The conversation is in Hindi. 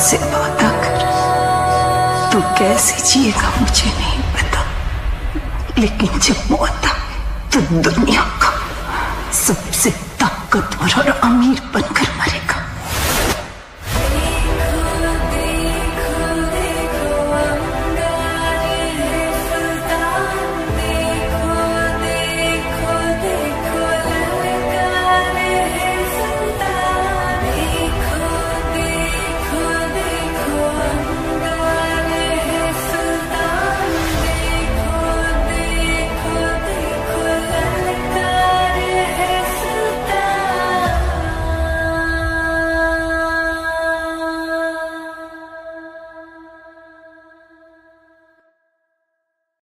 से वादा कर, तू कैसे जिएगा मुझे नहीं पता, लेकिन जब मौत आए तो दुनिया का सबसे ताकतवर और अमीर बनकर मरेगा।